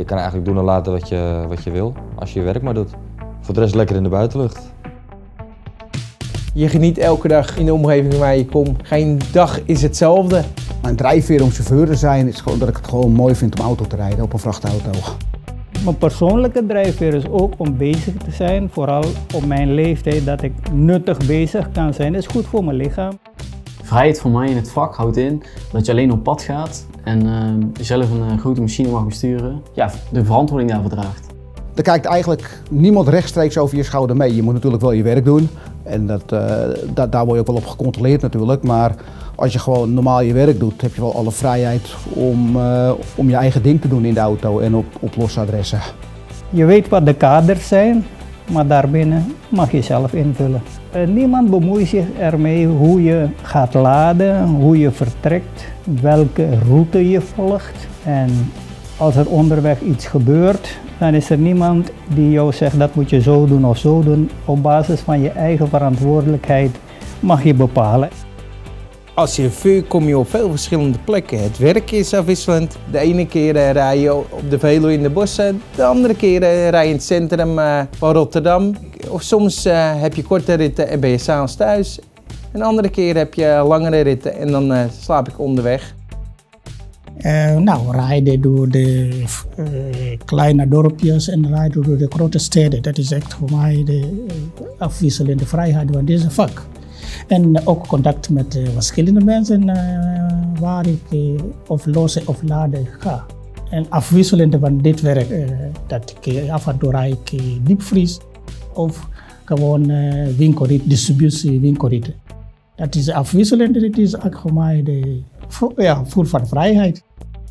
Je kan eigenlijk doen en laten wat je wil, als je je werk maar doet. Voor de rest lekker in de buitenlucht. Je geniet elke dag in de omgeving waar je komt. Geen dag is hetzelfde. Mijn drijfveer om chauffeur te zijn is gewoon dat ik het gewoon mooi vind om auto te rijden op een vrachtauto. Mijn persoonlijke drijfveer is ook om bezig te zijn, vooral op mijn leeftijd, dat ik nuttig bezig kan zijn. Dat is goed voor mijn lichaam. Vrijheid voor mij in het vak houdt in dat je alleen op pad gaat en zelf een grote machine mag besturen. Ja, de verantwoording daarvoor draagt. Er kijkt eigenlijk niemand rechtstreeks over je schouder mee. Je moet natuurlijk wel je werk doen en daar word je ook wel op gecontroleerd natuurlijk. Maar als je gewoon normaal je werk doet, heb je wel alle vrijheid om je eigen ding te doen in de auto en op losse adressen. Je weet wat de kaders zijn, maar daarbinnen mag je zelf invullen. Niemand bemoeit zich ermee hoe je gaat laden, hoe je vertrekt, welke route je volgt. En als er onderweg iets gebeurt, dan is er niemand die jou zegt dat moet je zo doen of zo doen. Op basis van je eigen verantwoordelijkheid mag je bepalen. Als chauffeur kom je op veel verschillende plekken. Het werk is afwisselend. De ene keer rij je op de Veluwe in de bossen. De andere keer rij je in het centrum van Rotterdam. Of soms heb je korte ritten en ben je 's avonds thuis. Een andere keer heb je langere ritten en dan slaap ik onderweg. Rijden door de kleine dorpjes en rijden door de grote steden. Dat is echt voor mij de afwisselende vrijheid van deze vak. En ook contact met verschillende mensen waar ik of lossen of laden ga. En afwisselend van dit werk, dat ik af en toe rijd ik diepvries of gewoon winkelrit, distributie winkelrit. Dat is afwisselend, dat is ook voor mij de voel van vrijheid.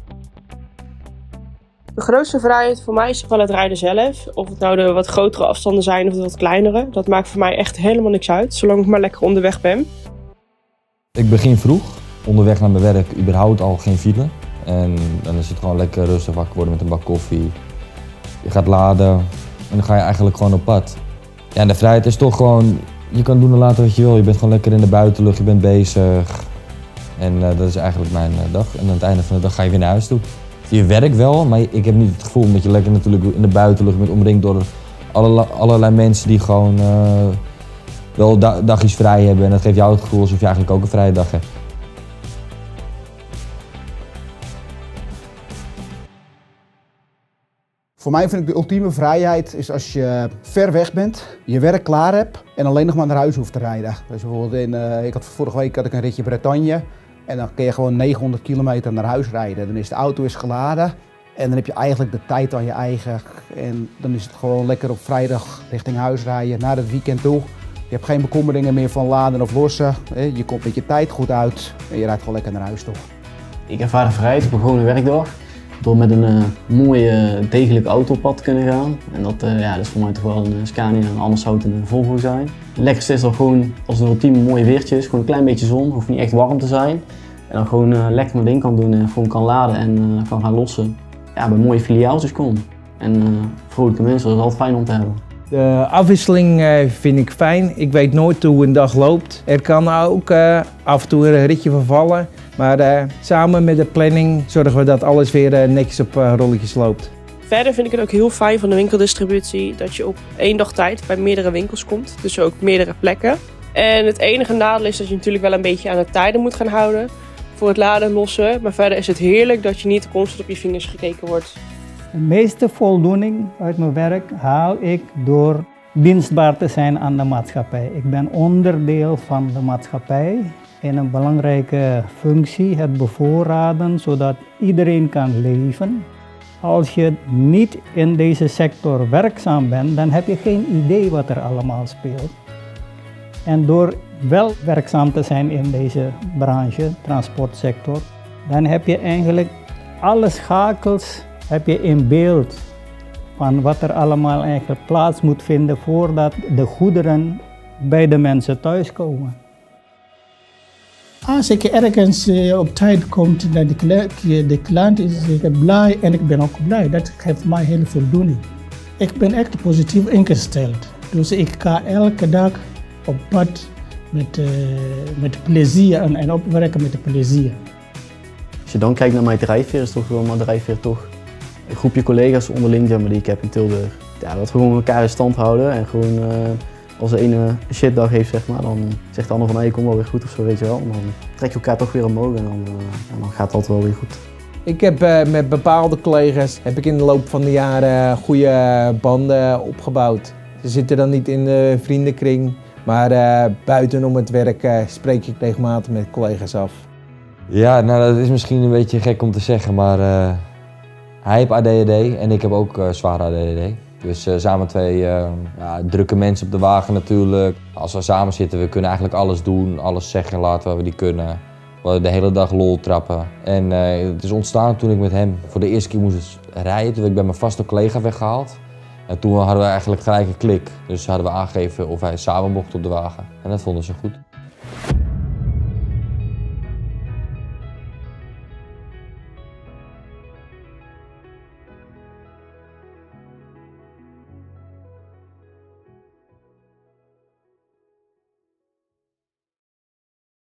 De grootste vrijheid voor mij is wel het rijden zelf. Of het nou de wat grotere afstanden zijn of de wat kleinere. Dat maakt voor mij echt helemaal niks uit, zolang ik maar lekker onderweg ben. Ik begin vroeg, onderweg naar mijn werk überhaupt al geen file. En dan is het gewoon lekker rustig wakker worden met een bak koffie. Je gaat laden en dan ga je eigenlijk gewoon op pad. Ja, en de vrijheid is toch gewoon, je kan doen en laten wat je wil. Je bent gewoon lekker in de buitenlucht, je bent bezig. En dat is eigenlijk mijn dag. En aan het einde van de dag ga je weer naar huis toe. Je werkt wel, maar ik heb niet het gevoel dat je lekker natuurlijk in de buitenlucht bent omringd door allerlei mensen die gewoon wel dagjes vrij hebben. En dat geeft jou het gevoel alsof je eigenlijk ook een vrije dag hebt. Voor mij vind ik de ultieme vrijheid is als je ver weg bent, je werk klaar hebt en alleen nog maar naar huis hoeft te rijden. Dus bijvoorbeeld vorige week had ik een ritje Bretagne. En dan kun je gewoon 900 kilometer naar huis rijden. Dan is de auto geladen en dan heb je eigenlijk de tijd aan je eigen. En dan is het gewoon lekker op vrijdag richting huis rijden, naar het weekend toe. Je hebt geen bekommeringen meer van laden of lossen. Je komt met je tijd goed uit en je rijdt gewoon lekker naar huis toe. Ik ervaar de vrijheid op een gewone werkdag door met een mooie, degelijk autopad te kunnen gaan. En dat is voor mij toch wel een Scania en anders zou het een Volvo zijn. Het lekkerste is dan gewoon als een ultieme mooie weertje is, gewoon een klein beetje zon, hoeft niet echt warm te zijn. En dan gewoon lekker mijn ding kan doen en gewoon kan laden en kan gaan lossen. Ja, bij mooie filiaaltjes komen. En vrolijke mensen, dat is altijd fijn om te hebben. De afwisseling vind ik fijn. Ik weet nooit hoe een dag loopt. Er kan ook af en toe een ritje vervallen. Maar samen met de planning zorgen we dat alles weer netjes op rolletjes loopt. Verder vind ik het ook heel fijn van de winkeldistributie dat je op 1 dag tijd bij meerdere winkels komt. Dus ook meerdere plekken. En het enige nadeel is dat je natuurlijk wel een beetje aan de tijden moet gaan houden voor het laden en lossen. Maar verder is het heerlijk dat je niet constant op je vingers gekeken wordt. De meeste voldoening uit mijn werk haal ik door dienstbaar te zijn aan de maatschappij. Ik ben onderdeel van de maatschappij in een belangrijke functie, het bevoorraden, zodat iedereen kan leven. Als je niet in deze sector werkzaam bent, dan heb je geen idee wat er allemaal speelt. En door wel werkzaam te zijn in deze branche, transportsector, dan heb je eigenlijk alle schakels in beeld van wat er allemaal eigenlijk plaats moet vinden voordat de goederen bij de mensen thuiskomen. Als ik ergens op tijd kom, dan de klant is blij en ik ben ook blij. Dat geeft mij heel veel voldoening. Ik ben echt positief ingesteld. Dus ik ga elke dag op pad met plezier en opwerken met plezier. Als je dan kijkt naar mijn drijfveer, is toch wel mijn drijfveer toch een groepje collega's onderling zeg maar, die ik heb in Tilburg. Ja, dat we gewoon elkaar in stand houden en gewoon als de ene een shitdag heeft, zeg maar, dan zegt de ander van hey, kom wel weer goed of zo, weet je wel. En dan trek je elkaar toch weer omhoog en dan gaat het altijd wel weer goed. Ik heb met bepaalde collega's in de loop van de jaren goede banden opgebouwd. Ze zitten dan niet in de vriendenkring, maar buiten om het werk spreek ik regelmatig met collega's af. Ja, nou dat is misschien een beetje gek om te zeggen, maar hij heeft ADHD en ik heb ook zware ADHD. Dus samen twee drukke mensen op de wagen natuurlijk. Als we samen zitten, we kunnen eigenlijk alles doen, alles zeggen en laten wat we die kunnen. We de hele dag lol trappen. En het is ontstaan toen ik met hem voor de eerste keer moest rijden. Toen werd ik bij mijn vaste collega weggehaald. En toen hadden we eigenlijk gelijk een klik. Dus hadden we aangegeven of hij samen mocht op de wagen. En dat vonden ze goed.